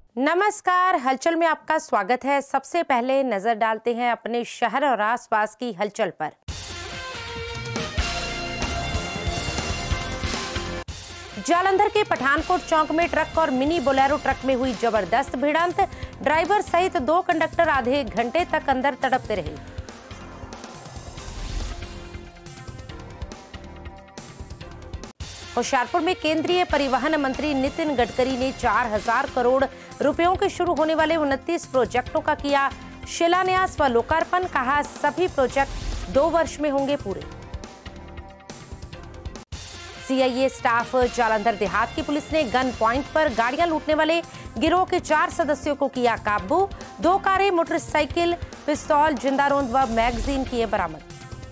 नमस्कार, हलचल में आपका स्वागत है। सबसे पहले नजर डालते हैं अपने शहर और आसपास की हलचल पर। जालंधर के पठानकोट चौक में ट्रक और मिनी बोलेरो ट्रक में हुई जबरदस्त भिड़ंत। ड्राइवर सहित 2 कंडक्टर आधे घंटे तक अंदर तड़पते रहे। होशियारपुर में केंद्रीय परिवहन मंत्री नितिन गडकरी ने 4000 करोड़ रुपयों के शुरू होने वाले 29 प्रोजेक्टों का किया शिलान्यास व लोकार्पण। कहा, सभी प्रोजेक्ट 2 वर्ष में होंगे पूरे। सीआईए स्टाफ जालंधर देहात की पुलिस ने गन पॉइंट पर गाड़ियां लूटने वाले गिरोह के 4 सदस्यों को किया काबू। 2 कारें, मोटरसाइकिल, पिस्तौल, जिंदारोंद व मैगजीन किए बरामद।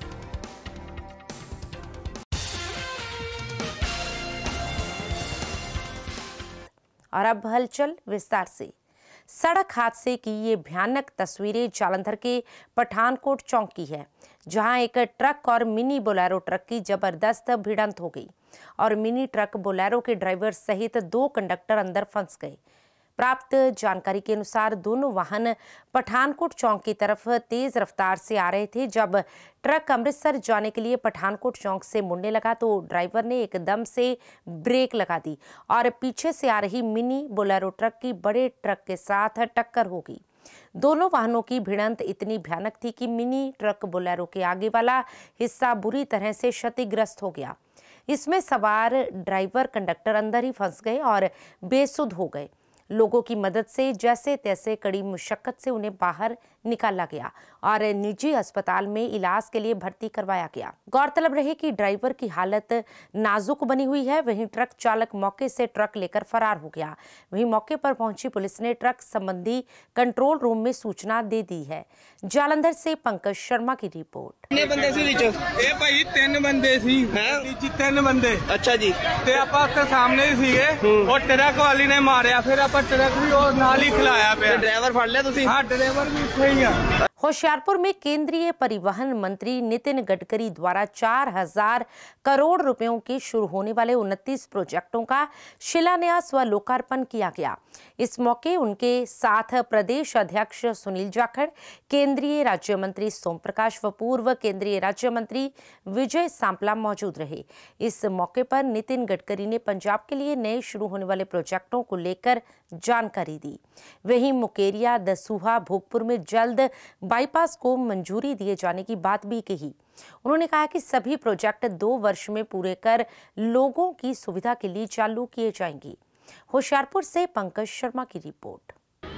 और अब हलचल विस्तार से। सड़क हादसे की ये भयानक तस्वीरें जालंधर के पठानकोट चौक की है, जहां एक ट्रक और मिनी बोलेरो ट्रक की जबरदस्त भिड़ंत हो गई और मिनी ट्रक बोलेरो के ड्राइवर सहित 2 कंडक्टर अंदर फंस गए। प्राप्त जानकारी के अनुसार दोनों वाहन पठानकोट चौक की तरफ तेज रफ्तार से आ रहे थे। जब ट्रक अमृतसर जाने के लिए पठानकोट चौक से मुड़ने लगा तो ड्राइवर ने एकदम से ब्रेक लगा दी और पीछे से आ रही मिनी बोलेरो ट्रक की बड़े ट्रक के साथ टक्कर हो गई। दोनों वाहनों की भिड़ंत इतनी भयानक थी कि मिनी ट्रक बोलेरो के आगे वाला हिस्सा बुरी तरह से क्षतिग्रस्त हो गया। इसमें सवार ड्राइवर कंडक्टर अंदर ही फंस गए और बेसुध हो गए। लोगों की मदद से जैसे तैसे कड़ी मुशक्कत से उन्हें बाहर निकाला गया और निजी अस्पताल में इलाज के लिए भर्ती करवाया गया। गौरतलब रहे कि ड्राइवर की हालत नाजुक बनी हुई है। वहीं ट्रक चालक मौके से ट्रक लेकर फरार हो गया। वहीं मौके पर पहुंची पुलिस ने ट्रक संबंधी कंट्रोल रूम में सूचना दे दी है। जालंधर से पंकज शर्मा की रिपोर्ट। कितने बंदे सी विच? ए भाई 3 बंदे सी हैं। 3 बंदे। अच्छा जी। ते आपां के सामने ही सीगे और ट्रक वाली ने मारिया, फिर आपां ट्रक भी और नाल ही खिलाया पे। ड्राइवर फड़ लिया तुसी? हां, ड्राइवर भी सही है। होशियारपुर में केंद्रीय परिवहन मंत्री नितिन गडकरी द्वारा 4000 करोड़ रुपयों के शुरू होने वाले 29 प्रोजेक्टों का शिलान्यास व लोकार्पण किया गया। इस मौके उनके साथ प्रदेश अध्यक्ष सुनील जाखड़, केंद्रीय राज्य मंत्री सोम प्रकाश व पूर्व केंद्रीय राज्य मंत्री विजय सांपला मौजूद रहे। इस मौके पर नितिन गडकरी ने पंजाब के लिए नए शुरू होने वाले प्रोजेक्टों को लेकर जानकारी दी। वहीं मुकेरिया, दसूहा, भोगपुर में जल्द बाईपास को मंजूरी दिए जाने की बात भी कही। उन्होंने कहा कि सभी प्रोजेक्ट 2 वर्ष में पूरे कर लोगों की सुविधा के लिए चालू किए जाएंगे। होशियारपुर से पंकज शर्मा की रिपोर्ट।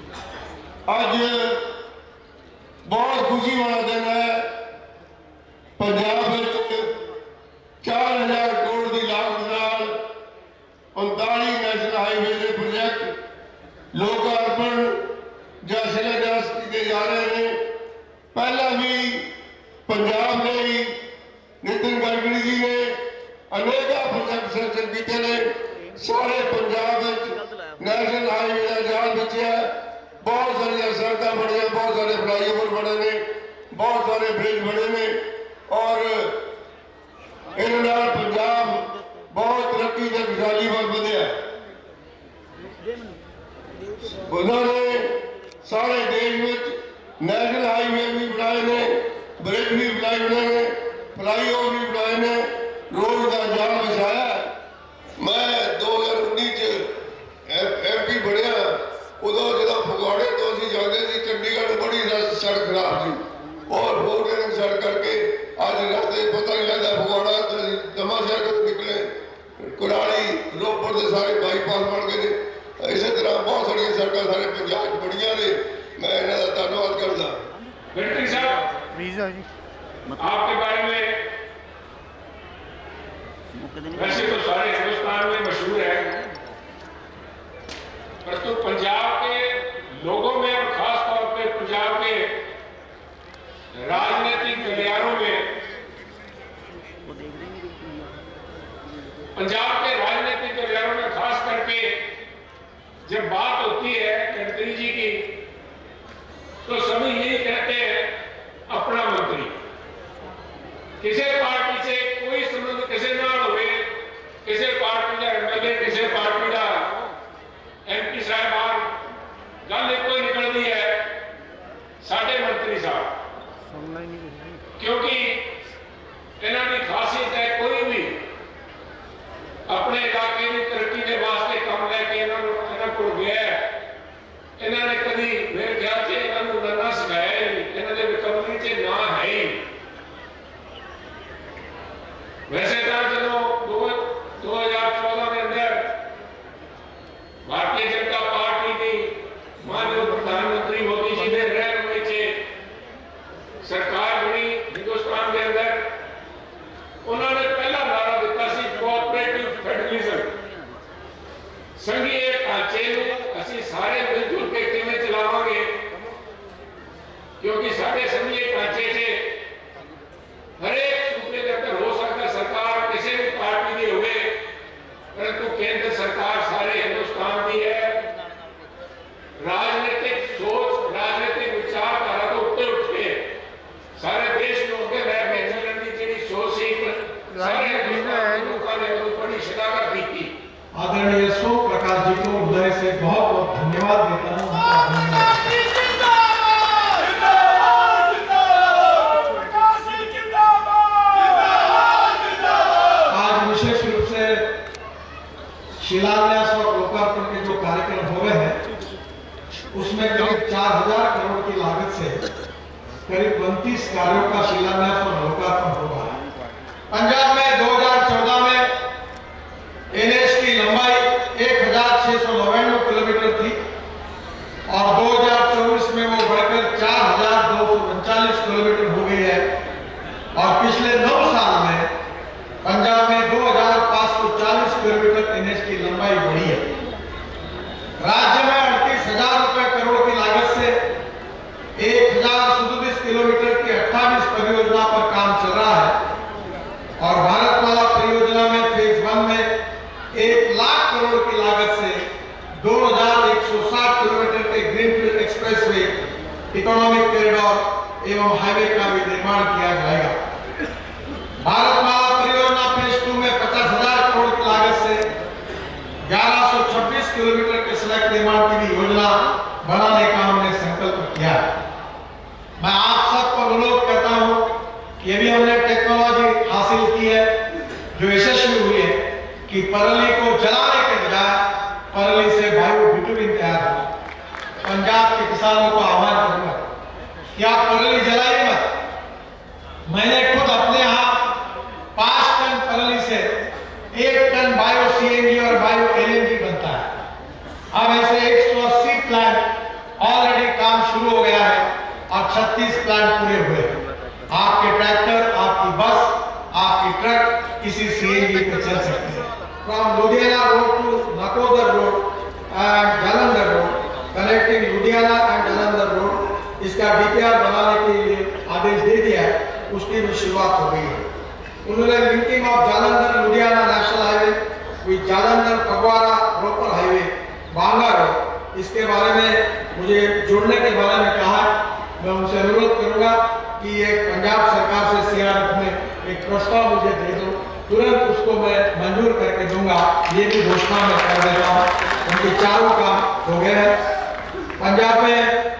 आज बहुत खुशी वाला दिन है। पंजाब में 4000 करोड़ की लागत नाल 39 नेशनल हाईवे के प्रोजेक्ट लोकार्पण या शिलान्यास किए जा रहे हैं। पहला भी पंजाब ने ही नितिन गडकरी जी ने अनेक प्रोजेक्ट सैंक्शन किए हैं। सारे पंजाब नेशनल हाईवे का जाल बिछिया, बहुत सारिया सड़क बनिया, बहुत सारे फ्लाईओवर बने ने, बहुत सारे ब्रिज बने ने और इन्होंने पंजाब बहुत तरक्की के खुशहाली पर बढ़िया। उन्होंने सारे देश में नेशनल हाईवे भी बनाए ने, ब्रिज भी बनाए ने, फ्लाईओवर भी बनाए ने, रोड का जाल बिछाया। मैं 2019 MP बढ़िया, उदो जो फगवाड़े तो अभी जाते थे चंडीगढ़, बड़ी सड़क खराब थी और 4 लेन सड़क करके आज रास्ते पता नहीं लगता फगवाड़ा दमा शहर निकले, कुराली, रोपड़ के सारे बाईपास बन गए। इसी तरह बहुत सारिया सड़क सारे पंजाब बढ़िया ने। मैं इन्हों का धन्यवाद करता। गडकरी साहब, आपके बारे में वैसे तो सारे हिंदुस्तान में मशहूर है, पर तो पंजाब के लोगों में और खास तौर पे पंजाब के राजनीतिक गलियारों में, पंजाब के राजनीतिक गलियारों में खास करके जब बात होती है गडकरी जी की, तो सभी यही कहते हैं अपना मंत्री। किसी पार्टी से कोई संबंध किसी ना हुए, किसी पार्टी का MLA, किसी पार्टी का MP साहबान को गया इन्होंने कभी मेरे ख्याल से इन्होंने ना सिखाया ही नहीं, इन्होंने रिकवरी से ना है ही। वैसे तो चलो 2014 के अंदर भारतीय जनता पार्टी की माननीय प्रधानमंत्री मोदी जी ने रहनुमाई से सरकार बनी हिंदुस्तान के अंदर। उन्होंने पहला नारा दिता सी कोऑपरेटिव फेडरलिज्म, संघीय ढांचे असी सारे मिलजुल के किवें चलावांगे, क्योंकि साडे संघीय ढांचे से हर एक सूबे के अंदर हो सकता सरकार किसी भी पार्टी की होवे, परंतु केंद्र सरकार सारे हिंदुस्तान की है। राजनीतिक सोच, राजनीतिक विचारधारा तो उत्ते उठ के सारे देश में उनके रहने चलन की जी सोच सी सारे हिंदुस्तान लोगों ने बड़ी शलाघा की थी। आदरणीय सोम प्रकाश जी को हृदय से बहुत बहुत धन्यवाद देता हूँ। आज विशेष रूप से शिलान्यास और लोकार्पण के जो कार्यक्रम हो रहे हैं उसमें करीब 4000 करोड़ की लागत से करीब 32 कार्यों का शिलान्यास और लोकार्पण होगा। पंजाब में 2014 में एनएच की लंबाई 1699 किलोमीटर थी और 2024 में वो बढ़कर 4239 किलोमीटर हो गई है और पिछले 9 साल में पंजाब में 2540 किलोमीटर एनएच की लंबाई बढ़ी है। राज्य में 38,000 करोड़ की लागत से 1037 किलोमीटर की 28 परियोजना पर काम चल रहा है और भारतमाला परियोजना में फेज 1 में 1 लाख करोड़ की लागत से 2160 किलोमीटर के ग्रीनफील्ड एक्सप्रेसवे, इकोनॉमिक कॉरिडोर एवं हाईवे का भी निर्माण किया जाएगा। भारतमाला परियोजना फेज 2 में 50,000 करोड़ की लागत से 1126 किलोमीटर के सड़क निर्माण की भी योजना बनाने का हमने संकल्प किया है। मैं आप सबको अनुरोध करता हूं कि अभी हमने टेक्नोलॉजी हासिल की है जो यशस्वी हुई है कि परली को जलाने के बजाय परली से बायो बिटुमिन तैयार हो। पंजाब के किसानों को आह्वान करूंगा कि आप परली जलाइए मत। मैंने खुद अपने यहाँ 5 टन परली से 1 टन बायो सीएनजी और बायो एलएनजी बनता है। अब ऐसे 180 प्लांट ऑलरेडी काम शुरू हो गया है और 36 प्लांट पूरे हुए हैं। आपके ट्रैक्टर, आपकी बस, आपकी ट्रक किसी सीएनजी पर चल सकती है। From Ludhiana road to Nakodar road and Jalandhar road, connecting Ludhiana and Jalandhar road, इसका डीपीआर बनाने के लिए आदेश दे दिया है, उसकी भी शुरुआत हो गई है। उन्होंने linking of Jalandhar Ludhiana national highway with Jalandhar Phagwara Ropar highway Banga road, इसके बारे में मुझे जोड़ने के बारे में कहा। मैं उनसे अनुरोध करूंगा कि ये पंजाब सरकार से सीआरएफ में एक प्रस्ताव मुझे दे दो, तुरंत उसको मैं मंजूर करके दूंगा। ये भी घोषणा मैं कर देता हूँ। उनके चारों काम हो गए हैं। पंजाब में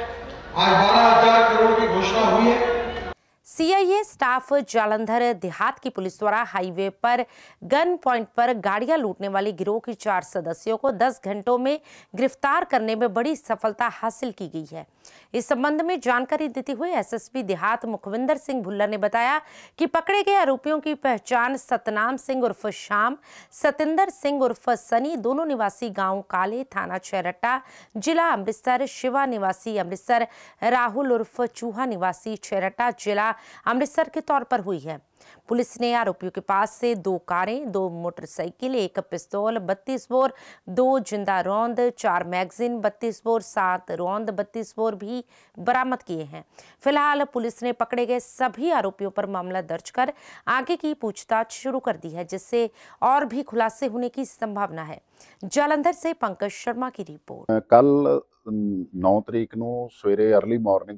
आज 12,000 करोड़ की घोषणा हुई है। सीआईए स्टाफ जालंधर देहात की पुलिस द्वारा हाईवे पर गन पॉइंट पर गाड़ियां लूटने वाले गिरोह के 4 सदस्यों को 10 घंटों में गिरफ्तार करने में बड़ी सफलता हासिल की गई है। इस संबंध में जानकारी देते हुए एसएसपी देहात मुखविंदर सिंह भुल्लर ने बताया कि पकड़े गए आरोपियों की पहचान सतनाम सिंह उर्फ श्याम, सतिंदर सिंह उर्फ सनी, दोनों निवासी गांव काले, थाना छेरट्टा, जिला अमृतसर, शिवा निवासी अमृतसर, राहुल उर्फ चूहा निवासी छेरट्टा, जिला अमृतसर के तौर पर हुई है। पुलिस ने आरोपियों के पास से 2 कारें, 2 मोटरसाइकिल, 1 पिस्तौल, 32 बोर, 2 जिंदा रौंद, 4 मैगजीन, 32 बोर, 7 रौंद, 32 बोर भी बरामद किए हैं। फिलहाल पुलिस ने पकड़े गए सभी आरोपियों पर मामला दर्ज कर आगे की पूछताछ शुरू कर दी है, जिससे और भी खुलासे होने की संभावना है। जालंधर से पंकज शर्मा की रिपोर्ट। कल 9 तरीक ਨੂੰ ਸਵੇਰੇ अर्ली मॉर्निंग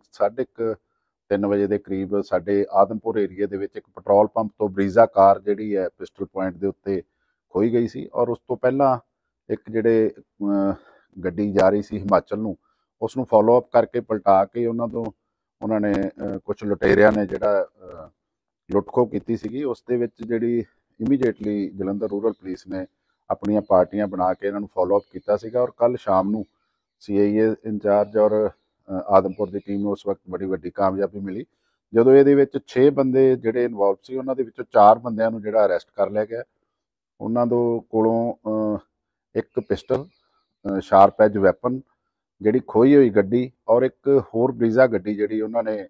3:30 ਵਜੇ ਦੇ ਕਰੀਬ ਸਾਡੇ ਆਦਮਪੁਰ ਏਰੀਆ ਦੇ ਵਿੱਚ ਇੱਕ ਪੈਟਰੋਲ ਪੰਪ ਤੋਂ ਬਰੀਜ਼ਾ ਕਾਰ ਜਿਹੜੀ ਹੈ ਪਿਸਟਲ ਪੁਆਇੰਟ ਦੇ ਉੱਤੇ ਖੋਈ ਗਈ ਸੀ ਔਰ ਉਸ ਤੋਂ ਪਹਿਲਾਂ ਇੱਕ ਜਿਹੜੇ ਗੱਡੀ ਜਾ ਰਹੀ ਸੀ ਹਿਮਾਚਲ ਨੂੰ ਉਸ ਨੂੰ ਫੋਲੋ ਅਪ ਕਰਕੇ ਪਲਟਾ ਕੇ ਉਹਨਾਂ ਨੇ ਕੁਝ ਲੁਟੇਰਿਆਂ ਨੇ ਜਿਹੜਾ ਲੁੱਟ ਖੋਹ ਕੀਤੀ ਸੀਗੀ। ਉਸ ਦੇ ਵਿੱਚ ਜਿਹੜੀ ਇਮੀਡੀਏਟਲੀ ਜਲੰਧਰ ਰੂਰਲ ਪੁਲਿਸ ਨੇ ਆਪਣੀਆਂ ਪਾਰਟੀਆਂ ਬਣਾ ਕੇ ਇਹਨਾਂ ਨੂੰ ਫੋਲੋ ਅਪ ਕੀਤਾ ਸੀਗਾ। ਔਰ ਕੱਲ ਸ਼ਾਮ ਨੂੰ CIA ਇੰਚਾਰਜ ਔਰ ਆਦਮਪੁਰ ਦੀ ਟੀਮ ਨੂੰ ਉਸ ਵਕਤ ਬੜੀ ਵੱਡੀ ਕਾਮਯਾਬੀ ਮਿਲੀ, ਜਦੋਂ ਇਹਦੇ ਵਿੱਚ 6 ਬੰਦੇ ਜਿਹੜੇ ਇਨਵੋਲਵ ਸੀ, ਉਹਨਾਂ ਦੇ ਵਿੱਚੋਂ 4 ਬੰਦਿਆਂ ਨੂੰ ਜਿਹੜਾ ਅਰੈਸਟ ਕਰ ਲਿਆ ਗਿਆ। ਉਹਨਾਂ ਦੇ ਕੋਲੋਂ ਇੱਕ ਪਿਸਟਲ, ਸ਼ਾਰਪ ਐਜ ਵੈਪਨ, ਜਿਹੜੀ ਖੋਈ ਹੋਈ ਗੱਡੀ ਔਰ ਇੱਕ ਹੋਰ ਬਰੀਜ਼ਾ ਗੱਡੀ ਜਿਹੜੀ ਉਹਨਾਂ ਨੇ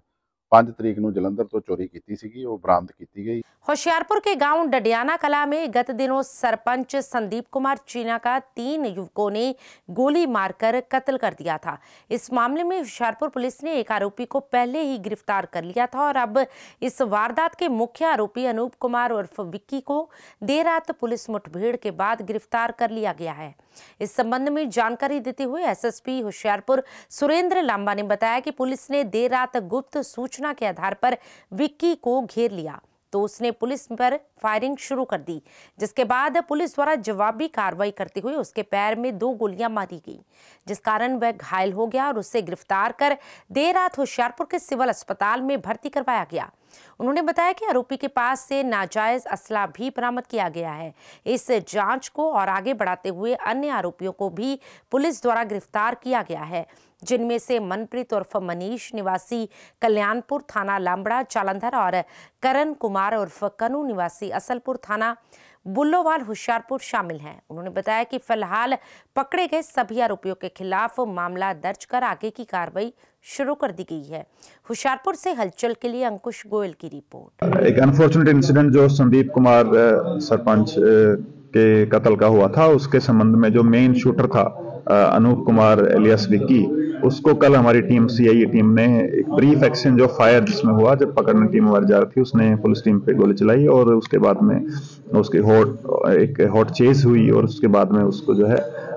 5 तरीक ਨੂੰ जलंधर तो चोरी की सीगी, वो बरामद की गई। होशियारपुर के गांव डडियाना कला में गत दिनों सरपंच संदीप कुमार चीना का 3 युवकों ने गोली मारकर कत्ल कर दिया था। इस मामले में होशियारपुर पुलिस ने एक आरोपी को पहले ही गिरफ्तार कर लिया था और अब इस वारदात के मुख्य आरोपी अनूप कुमार उर्फ विक्की को देर रात पुलिस मुठभेड़ के बाद गिरफ्तार कर लिया गया है। इस संबंध में जानकारी देते हुए SSP होशियारपुर सुरेंद्र लांबा ने बताया कि पुलिस ने देर रात गुप्त सूचना के आधार पर विक्की को घेर लिया तो उसने पुलिस पर फायरिंग शुरू कर दी, जिसके बाद पुलिस द्वारा जवाबी कार्रवाई करते हुए उसके पैर में 2 गोलियां मारी गई, जिस कारण वह घायल हो गया और उसे गिरफ्तार कर देर रात होशियारपुर के सिविल अस्पताल में भर्ती करवाया गया। उन्होंने बताया कि आरोपी के पास से नाजायज असला भी बरामद किया गया है। इस जांच को और आगे बढ़ाते हुए अन्य आरोपियों को भी पुलिस द्वारा गिरफ्तार किया गया है, जिनमें से मनप्रीत उर्फ मनीष निवासी कल्याणपुर थाना लांबड़ा जालंधर और करण कुमार उर्फ कनू निवासी असलपुर थाना बुल्लोवाल होशियारपुर शामिल हैं। उन्होंने बताया कि फिलहाल पकड़े गए सभी आरोपियों के खिलाफ मामला दर्ज कर आगे की कार्रवाई शुरू कर दी गई है। होशियारपुर से हलचल के लिए अंकुश गोयल की रिपोर्ट। एक अनफॉर्चुनेट इंसिडेंट जो संदीप कुमार सरपंच के कत्ल का हुआ था, उसके संबंध में जो मेन शूटर था अनूप कुमार एलियास विक्की, उसको कल हमारी टीम CIA टीम ने एक ब्रीफ एक्सचेंज ऑफ फायर जिसमें हुआ, जब पकड़ने टीम हमारी जा रही थी उसने पुलिस टीम पे गोली चलाई और उसके बाद में उसकी एक हॉट चेज हुई और उसके बाद में उसको जो है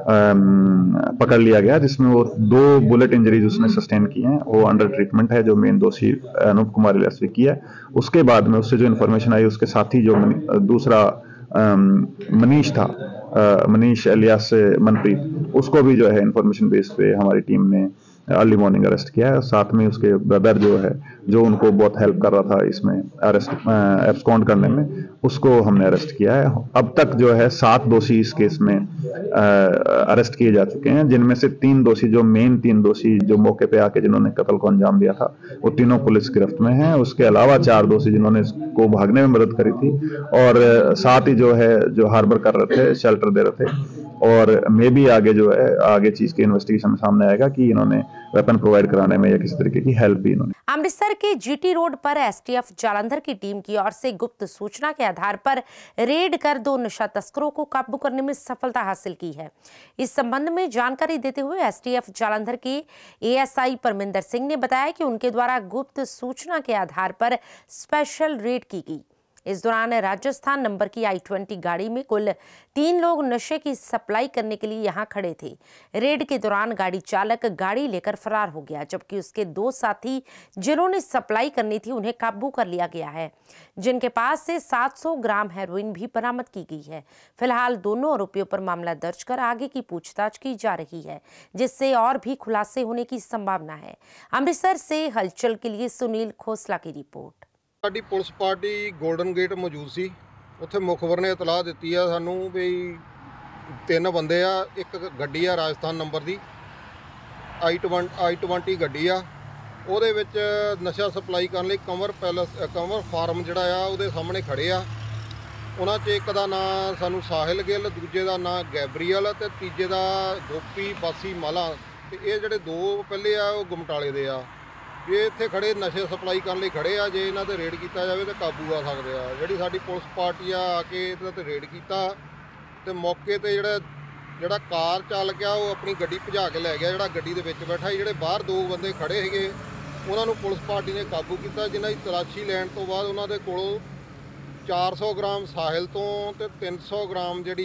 पकड़ लिया गया, जिसमें वो 2 बुलेट इंजरीज उसने सस्टेन की हैं। वो अंडर ट्रीटमेंट है। जो मेन दोषी अनूप कुमार एलियास विक्की है, उसके बाद में उससे जो इन्फॉर्मेशन आई, उसके साथी जो दूसरा मनीष था, मनीष एलियास मनप्रीत, उसको भी जो है इन्फॉर्मेशन बेस पे हमारी टीम ने अर्ली मॉर्निंग अरेस्ट किया है। साथ में उसके ब्रदर जो है, जो उनको बहुत हेल्प कर रहा था इसमें एब्सकॉन्ड करने में, उसको हमने अरेस्ट किया है। अब तक जो है 7 दोषी इस केस में अरेस्ट किए जा चुके हैं, जिनमें से 3 दोषी, जो मेन 3 दोषी जो मौके पे आके जिन्होंने कत्ल को अंजाम दिया था, वो तीनों पुलिस गिरफ्त में हैं। उसके अलावा 4 दोषी जिन्होंने इसको भागने में मदद करी थी और साथ ही जो है जो हार्बर कर रहे थे, शेल्टर दे रहे थे। और मे भी आगे जो है आगे चीज के इन्वेस्टिगेशन में सामने आएगा कि इन्होंने वेपन प्रोवाइड कराने में या किसी तरीके की हेल्प भी इन्होंने। अमृतसर के GT रोड पर STF जालंधर की टीम की ओर से गुप्त सूचना के आधार पर रेड कर 2 नशा तस्करों को काबू करने में सफलता हासिल की है। इस संबंध में जानकारी देते हुए STF जालंधर के ASI परमिंदर सिंह ने बताया कि उनके द्वारा गुप्त सूचना के आधार पर स्पेशल रेड की गई। इस दौरान राजस्थान नंबर की I-20 गाड़ी में कुल 3 लोग नशे की सप्लाई करने के लिए यहां खड़े थे। रेड के दौरान गाड़ी चालक गाड़ी लेकर फरार हो गया, जबकि उसके 2 साथी जिन्होंने सप्लाई करनी थी उन्हें काबू कर लिया गया है, जिनके पास से 700 ग्राम हेरोइन भी बरामद की गई है। फिलहाल दोनों आरोपियों पर मामला दर्ज कर आगे की पूछताछ की जा रही है, जिससे और भी खुलासे होने की संभावना है। अमृतसर से हलचल के लिए सुनील खोसला की रिपोर्ट। ਸਾਡੀ ਪੁਲਿਸ ਪਾਰਟੀ ਗੋਲਡਨ ਗੇਟ ਮੌਜੂਦ ਸੀ। ਉੱਥੇ ਮੁਖਬਰ ਨੇ ਇਤਲਾਹ ਦਿੱਤੀ ਆ ਸਾਨੂੰ ਵੀ 3 ਬੰਦੇ ਆ, ਇੱਕ ਗੱਡੀ ਆ ਰਾਜਸਥਾਨ ਨੰਬਰ ਦੀ I-20 ਗੱਡੀ ਆ, ਉਹਦੇ ਵਿੱਚ ਨਸ਼ਾ ਸਪਲਾਈ ਕਰਨ ਲਈ ਕੰਵਰ ਫਾਰਮ ਜਿਹੜਾ ਆ ਉਹਦੇ ਸਾਹਮਣੇ ਖੜੇ ਆ। ਉਹਨਾਂ 'ਚ ਇੱਕ ਦਾ ਨਾਂ ਸਾਨੂੰ ਸਾਹਿਲ ਗਿੱਲ, ਦੂਜੇ ਦਾ ਨਾਂ ਗੈਬਰੀਅਲ ਤੇ ਤੀਜੇ ਦਾ ਗੋਪੀ ਬਾਸੀ ਮਾਲਾ। ਤੇ ਇਹ ਜਿਹੜੇ 2 ਪਹਿਲੇ ਆ ਉਹ ਗੁਮਟਾਲੇ ਦੇ ਆ। ये इत्थे खड़े नशे सप्लाई करने लिए खड़े आ, जे इन्हां ते रेड किया जाए तो काबू आ सकते हैं। जिहड़ी साडी पुलिस पार्टी आके इहदे ते रेड किया तो मौके ते जिहड़ा कार चालक आ वो अपनी गड्डी भजा के लै गया, जिहड़ा गड्डी दे विच बैठा, जिहड़े बाहर 2 बंदे खड़े सीगे उन्हां नूं पुलिस पार्टी ने काबू किया, जिन्हां दी तलाशी लैण तो बाद उन्हां दे कोलों 400 ग्राम साहिल तो ते 300 ग्राम जिहड़ी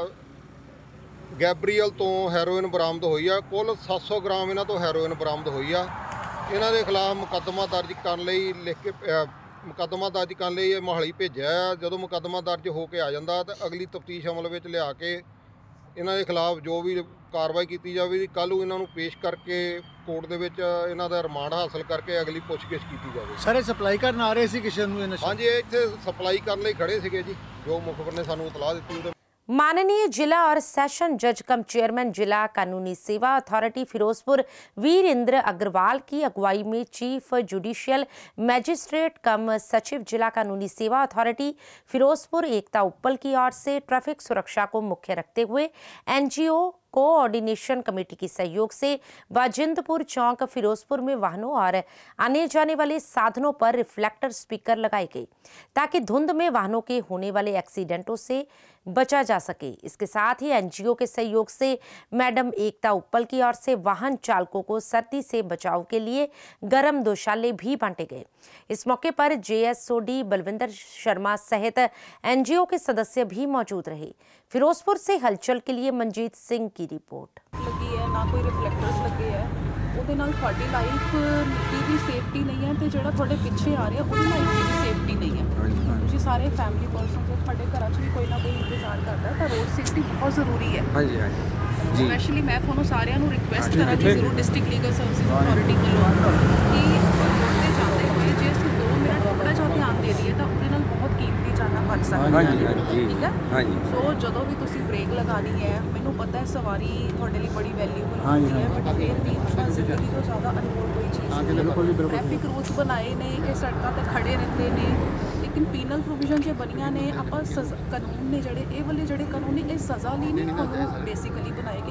आ गैबरीअल तो हैरोइन बरामद हुई है। कुल 700 ग्राम इन्हां तो हैरोइन बरामद हुई है। ਇਹਨਾਂ ਦੇ ਖਿਲਾਫ ਮੁਕੱਦਮਾ ਦਰਜ ਕਰਨ ਲਈ ਲਿਖ ਕੇ ਮੁਕੱਦਮਾ ਦਰਜ ਕਰਨ ਲਈ ਇਹ ਮੋਹਾਲੀ ਭੇਜਿਆ। ਜਦੋਂ ਮੁਕੱਦਮਾ ਦਰਜ ਹੋ ਕੇ ਆ ਜਾਂਦਾ ਤਾਂ ਅਗਲੀ ਤਫਤੀਸ਼ ਅਮਲ ਵਿੱਚ ਲਿਆ ਕੇ ਇਹਨਾਂ ਦੇ ਖਿਲਾਫ ਜੋ ਵੀ ਕਾਰਵਾਈ ਕੀਤੀ ਜਾਵੇਗੀ। ਕੱਲ੍ਹ ਨੂੰ ਇਹਨਾਂ ਨੂੰ ਪੇਸ਼ ਕਰਕੇ ਕੋਰਟ ਦੇ ਵਿੱਚ ਇਹਨਾਂ ਦਾ ਰਿਮਾਂਡ ਹਾਸਲ ਕਰਕੇ ਅਗਲੀ ਪੁੱਛਗਿੱਛ ਕੀਤੀ ਜਾਵੇ। ਸਾਰੇ ਸਪਲਾਈ ਕਰਨ ਆ ਰਹੇ ਸੀ ਕਿਸੇ ਨੂੰ? ਹਾਂਜੀ, ਇੱਥੇ ਸਪਲਾਈ ਕਰਨ ਲਈ ਖੜੇ ਸੀਗੇ ਜੀ, ਜੋ ਮੁਖਬਰ ਨੇ ਸਾਨੂੰ ਇਤਲਾਹ ਦਿੱਤੀ। माननीय जिला और सेशन जज कम चेयरमैन जिला कानूनी सेवा अथॉरिटी फिरोजपुर वीरेंद्र अग्रवाल की अगुवाई में चीफ जुडिशियल मैजिस्ट्रेट कम सचिव जिला कानूनी सेवा अथॉरिटी फिरोजपुर एकता उप्पल की ओर से ट्रैफिक सुरक्षा को मुख्य रखते हुए एनजीओ कोऑर्डिनेशन कमेटी के सहयोग से वाजिंदपुर चौक फिरोजपुर में वाहनों और आने जाने वाले साधनों पर रिफ्लेक्टर स्पीकर लगाए गए ताकि धुंध में वाहनों के होने वाले एक्सीडेंटों से बचा जा सके। इसके साथ ही एनजीओ के सहयोग से मैडम एकता उप्पल की ओर से वाहन चालकों को सर्दी से बचाव के लिए गर्म दोशाले भी बांटे गए। इस मौके पर जेएसओडी बलविंदर शर्मा सहित एनजीओ के सदस्य भी मौजूद रहे। फिरोजपुर से हलचल के लिए मंजीत सिंह की रिपोर्ट। लगी है ना कोई रिफ्लेक्टर्स लगे है ਉਹਦੇ ਨਾਲ ਤੁਹਾਡੀ ਲਾਈਫ ਦੀ ਵੀ ਸੇਫਟੀ ਨਹੀਂ ਹੈ ਤੇ ਜਿਹੜਾ ਤੁਹਾਡੇ ਪਿੱਛੇ ਆ ਰਿਹਾ ਉਹਦੀ ਲਾਈਫ ਦੀ ਵੀ ਸੇਫਟੀ ਨਹੀਂ ਹੈ। ਤੁਸੀਂ ਸਾਰੇ ਫੈਮਿਲੀ ਪਰਸਨ ਜੋ ਤੁਹਾਡੇ ਘਰਾਂ 'ਚ ਵੀ ਕੋਈ ਨਾ ਕੋਈ ਇੰਤਜ਼ਾਰ ਕਰਦਾ ਤਾਂ ਰੋਡ ਸੇਫਟੀ ਬਹੁਤ ਜ਼ਰੂਰੀ ਹੈ। ਹਾਂਜੀ ਹਾਂਜੀ ਸਪੈਸ਼ਲੀ ਮੈਂ ਤੁਹਾਨੂੰ ਸਾਰਿਆਂ ਨੂੰ ਰਿਕੁਐਸਟ ਕਰਾਂਗੀ ਜ਼ਰੂਰ ਡਿਸਟ੍ਰਿਕਟ ਲੀਗਲ ਸਰਵਿਸਿਜ਼ ਅਥਾਰਟੀ ਵੱਲੋਂ ਕਿ ਰੋਡ ਤੇ ਜਾਂਦੇ ਹੋਏ ਜੇ ਅਸੀਂ 2 ਮਿੰਟ ਥੋੜਾ ਜਿਹਾ ਧਿਆਨ ਦੇ ਦਈਏ ਤਾਂ ਉਹਦੇ ਨਾਲ ਬਹੁਤ ਕੀਮਤੀ ਜਾਨਾਂ ਬਚ ਸਕਦੀਆਂ ਨੇ। ਠੀਕ ਹੈ ਸੋ ਜਦੋਂ ਵੀ ਤੁਸੀਂ ਬ੍ਰੇਕ ਲਗਾਣੀ ਹੈ ਮੈਨੂੰ ਪਤਾ ਹੈ ਸਵਾਰੀ ਤੁਹਾਡੇ ਲਈ ਬੜੀ ਵੈਲਿਊਬਲ ਹੁੰਦੀ ਹੈ ਬਟ ਫਿਰ ਵੀ ਜ਼ਿੰਦਗੀ ਤੋਂ ਜ਼ਿਆਦਾ ਅਨਮੋਲ ਕੋਈ ਚੀਜ਼ ਨਹੀਂ। ਟ੍ਰੈਫਿਕ ਰੂਲਸ ਬਣਾਏ ਨੇ ਇਹ ਸੜਕਾਂ ਤੇ ਖੜੇ ਰਹਿੰਦੇ ਨੇ ਲੇਕਿਨ ਪੀਨਲ ਪ੍ਰੋਵੀਜ਼ਨ ਜੇ ਬਣੀਆਂ ਨੇ ਆਪਾਂ ਕਾਨੂੰਨ ਨੇ ਜਿਹੜੇ ਇਹ ਵਾਲੇ ਜਿਹੜੇ ਕਾਨੂੰਨ ਨੇ ਇਹ ਸਜ਼ਾ ਲਈ ਨਹੀਂ ਤੁਹਾਨੂੰ ਬੇਸਿਕਲੀ ਬਣਾਏ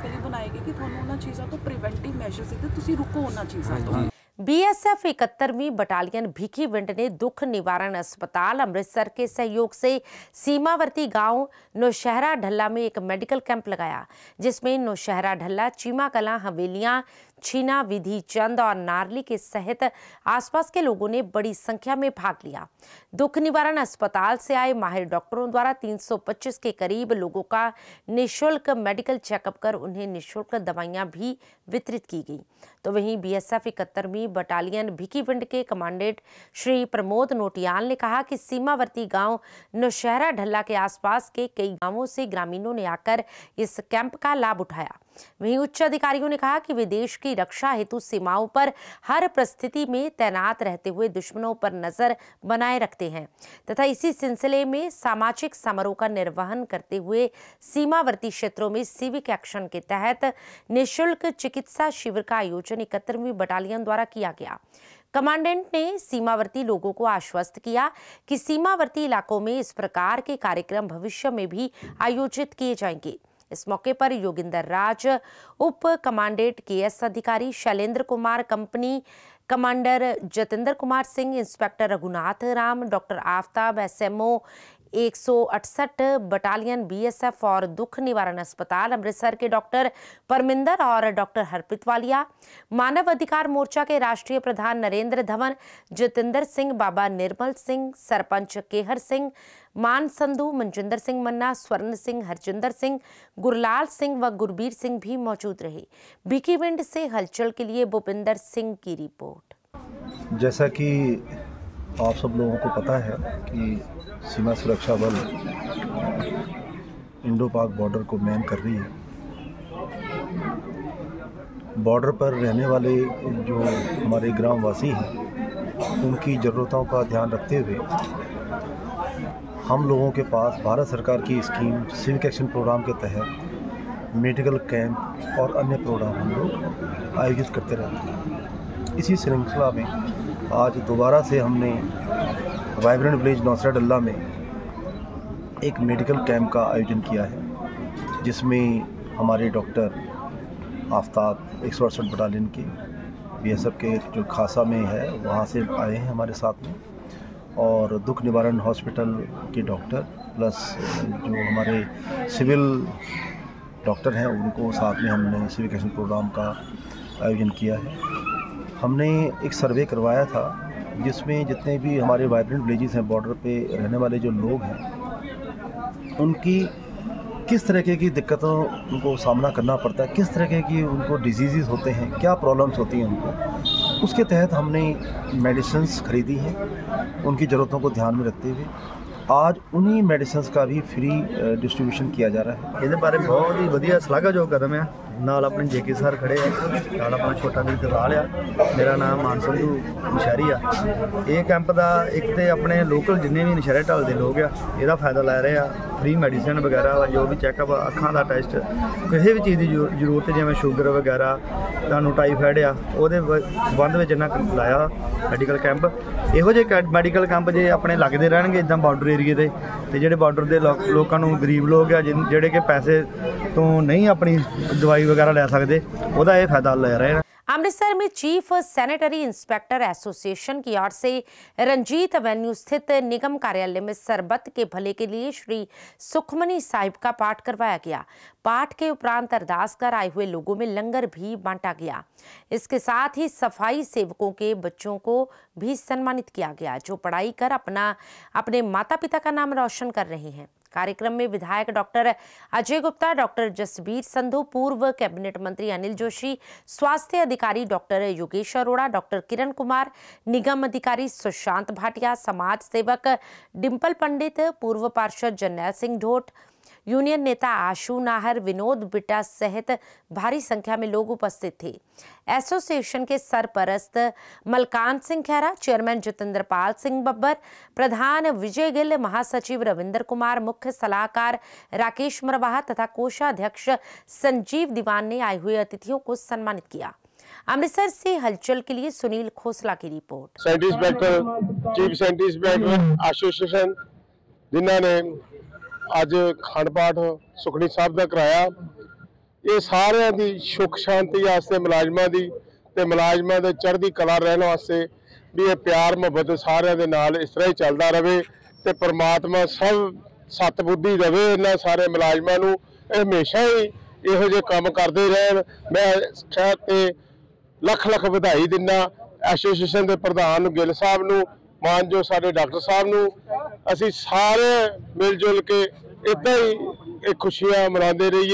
ਗਏ ਕਿ ਤੁਹਾਨੂੰ ਉਹਨਾਂ ਚੀਜ਼ਾਂ ਤੋਂ ਪ੍ਰੀਵੈਂਟਿਵ ਮੈਜਰਸ ਤੇ ਤੁਸੀਂ ਰੁਕੋ ਉਹਨਾਂ ਚੀਜ਼ਾਂ ਤੋਂ। बीएसएफ 71वीं बटालियन भीखीविंड ने दुख निवारण अस्पताल अमृतसर के सहयोग से सीमावर्ती गांव नौशहरा ढल्ला में एक मेडिकल कैंप लगाया जिसमें नौशहरा ढल्ला चीमा कलां हवेलियां छीना विधि चंद और नारली के सहित आसपास के लोगों ने बड़ी संख्या में भाग लिया। दुख निवारण अस्पताल से आए माहिर डॉक्टरों द्वारा 325 के करीब लोगों का निःशुल्क मेडिकल चेकअप कर उन्हें निःशुल्क दवाइयां भी वितरित की गई। तो वहीं बीएसएफ 71वीं बटालियन भीखीविंड के कमांडेंट श्री प्रमोद नोटियाल ने कहा कि सीमावर्ती गांव नौशहरा ढल्ला के आसपास के कई गांवों से ग्रामीणों ने आकर इस कैंप का लाभ उठाया। वहीं उच्च अधिकारियों ने कहा कि वे देश की रक्षा हेतु सीमाओं पर हर परिस्थिति में तैनात रहते हुए दुश्मनों पर नजर बनाए रखते हैं तथा इसी सिलसिले में सामाजिक समारोह का निर्वहन करते हुए सीमावर्ती क्षेत्रों में सिविक एक्शन के तहत निःशुल्क चिकित्सा शिविर का आयोजन 71वीं बटालियन द्वारा किया गया। कमांडेंट ने सीमावर्ती लोगों को आश्वस्त किया कि सीमावर्ती इलाकों में इस प्रकार के कार्यक्रम भविष्य में भी आयोजित किए जाएंगे। इस मौके पर योगिंदर राज, उप कमांडेंट केएस अधिकारी Shailendra Kumar, company commander Jatendra Kumar Singh, inspector Raghunath Ram, doctor Aftab, SMO 168 battalion BSF और दुख निवारण अस्पताल अमृतसर के डॉक्टर परमिंदर और डॉक्टर हरप्रीत वालिया, मानव अधिकार मोर्चा के राष्ट्रीय प्रधान नरेंद्र धवन, जितेंद्र सिंह, बाबा निर्मल सिंह, सरपंच केहर सिंह, मान संधू, मनजिंदर सिंह मन्ना, स्वर्ण सिंह, हरजिंदर सिंह, गुरलाल सिंह व गुरबीर सिंह भी मौजूद रहे। भीखीविंड से हलचल के लिए भूपिंदर सिंह की रिपोर्ट। जैसा कि आप सब लोगों को पता है कि सीमा सुरक्षा बल इंडो पाक बॉर्डर को मैन कर रही है। बॉर्डर पर रहने वाले जो हमारे ग्रामवासी हैं उनकी ज़रूरतों का ध्यान रखते हुए हम लोगों के पास भारत सरकार की स्कीम सिविक एक्शन प्रोग्राम के तहत मेडिकल कैंप और अन्य प्रोग्राम हम लोग आयोजित करते रहते हैं। इसी श्रृंखला में आज दोबारा से हमने वाइब्रेंट विलेज नौशहरा ढल्ला में एक मेडिकल कैंप का आयोजन किया है जिसमें हमारे डॉक्टर आफ्ताब 168 बटालियन के बीएसएफ के जो खासा में है वहाँ से आए हैं हमारे साथ में, और दुख निवारण हॉस्पिटल के डॉक्टर प्लस जो हमारे सिविल डॉक्टर हैं उनको साथ में हमने सिविक एक्शन प्रोग्राम का आयोजन किया है। हमने एक सर्वे करवाया था जिसमें जितने भी हमारे वाइब्रेंट विलेजेस हैं, बॉर्डर पे रहने वाले जो लोग हैं, उनकी किस तरीके की दिक्कतों उनको सामना करना पड़ता है, किस तरह की उनको डिजीज़ होते हैं, क्या प्रॉब्लम्स होती हैं उनको, उसके तहत हमने मेडिसिन्स खरीदी हैं उनकी ज़रूरतों को ध्यान में रखते हुए। आज उन्हीं मेडिसिन्स का भी फ्री डिस्ट्रीब्यूशन किया जा रहा है। ਇਹਦੇ ਬਾਰੇ ਬਹੁਤ ਹੀ ਵਧੀਆ ਸ਼ਲਾਘਾਯੋਗ ਕਦਮ ਆ। ਨਾਲ ਆਪਣੇ ਜੇਕੇ ਸਰ ਖੜੇ ਆ, ਨਾਲ ਆਪਣਾ ਛੋਟਾ ਵੀਰ ਦਲਾਲ ਆ, ਮੇਰਾ ਨਾਮ ਮਾਨ ਸੰਧੂ ਨਸ਼ਹਿਰੀ ਆ। ਇਹ ਕੈਂਪ ਦਾ ਇੱਕ ਤੇ ਆਪਣੇ ਲੋਕਲ ਜਿੰਨੇ ਵੀ ਨਸ਼ਹਿਰੇ ਢਾਲ ਦੇ ਲੋਕ ਆ ਇਹਦਾ ਫਾਇਦਾ ਲੈ ਰਹੇ ਆ। फ्री मैडिसिन वगैरह जो भी चैकअप अखां का टैसट किसी भी चीज़ की जरूरत जिवें शुगर वगैरह तुहानूं टाईफाइड आ उहदे संबंध में इन्हां लाया मैडिकल कैंप। इहो जिहे मैडिकल कैंप जे अपने लगते रहणगे इदां बार्डर एरिए ते जिहड़े बार्डर के लोकां नूं गरीब लोग आ जिहड़े कि पैसे तो नहीं अपनी दवाई वगैरह लै सकदे उहदा ये फायदा ले रहे हैं। अमृतसर में चीफ सैनिटरी इंस्पेक्टर एसोसिएशन की ओर से रंजीत एवेन्यू स्थित निगम कार्यालय में सरबत के भले के लिए श्री सुखमनी साहिब का पाठ करवाया गया। पाठ के उपरांत अरदास कर आए हुए लोगों में लंगर भी बांटा गया। इसके साथ ही सफाई सेवकों के बच्चों को भी सम्मानित किया गया जो पढ़ाई कर अपने माता पिता का नाम रोशन कर रहे हैं। कार्यक्रम में विधायक डॉक्टर अजय गुप्ता, डॉक्टर जसबीर संधू, पूर्व कैबिनेट मंत्री अनिल जोशी, स्वास्थ्य अधिकारी डॉक्टर योगेश अरोड़ा, डॉक्टर किरण कुमार, निगम अधिकारी सुशांत भाटिया, समाज सेवक डिम्पल पंडित, पूर्व पार्षद जर्नैल सिंह ढोट, यूनियन नेता आशु नाहर, विनोद बिट्टा सहित भारी संख्या में लोग उपस्थित थे। एसोसिएशन के सरपरस्त मलकान सिंह खैरा, चेयरमैन जितेंद्र पाल सिंह बब्बर, प्रधान विजय गिल, महासचिव रविंद्र कुमार, मुख्य सलाहकार राकेश मरवाहा तथा कोषाध्यक्ष संजीव दीवान ने आए हुए अतिथियों को सम्मानित किया। अमृतसर से हलचल के लिए सुनील खोसला की report. Chief scientist inspector association जिन्होंने अज खंड पाठ सुखनी साहब का कराया, ये सारिਆਂ ਦੀ सुख शांति वास्ते मुलाजमां दी ते मुलाजमां दे चढ़दी कला रहने वास्ते भी ये प्यार मुहब्बत सारिਆਂ दे नाल इस तरह ही चलता रहे ते परमात्मा सब सतबुद्धि देवे इन्हां सारे मुलाजमां नूं हमेशा ही इहो जे काम करते रहन। मैं ते लख लख बधाई दिना एसोसिएशन के प्रधान गिल साहब नूं, मानजो साडे डॉक्टर साहब नूं। असीं सारे मिल जुल के इदां ही खुशियां मनाते रहिए।